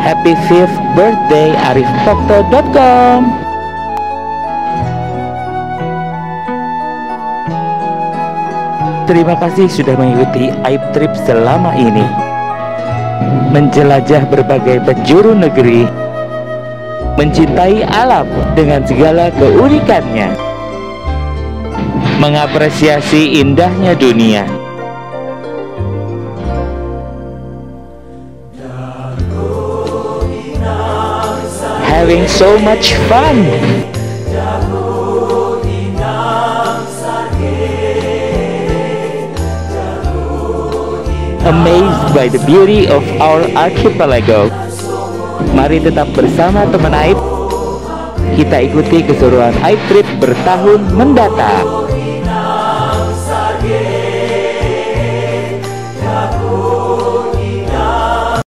Happy 5th birthday arifpokto.com. Terima kasih sudah mengikuti Aib Trip selama ini, menjelajah berbagai penjuru negeri, mencintai alam dengan segala keunikannya, mengapresiasi indahnya dunia. Having so much fun. Amazed by the beauty of our archipelago. Mari tetap bersama teman Aib. Kita ikuti keseruan Aib Trip bertahun mendatang.